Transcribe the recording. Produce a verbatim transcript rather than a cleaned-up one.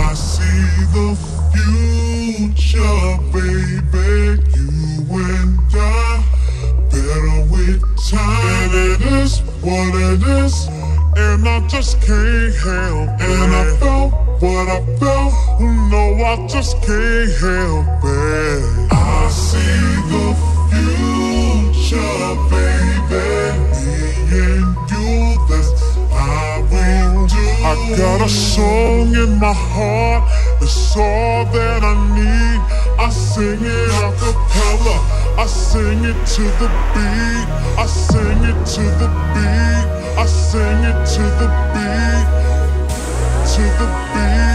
I see the future, baby. You and I, better with time. And it is what it is, and I just can't help it. And I felt what I felt, no, I just can't help it. I see the future, baby. Me and you, that's how we do. I got a song in my heart, it's all that I need. I sing it a cappella, I sing it to the beat. I sing it to the beat. I sing it to the beat. To the beat.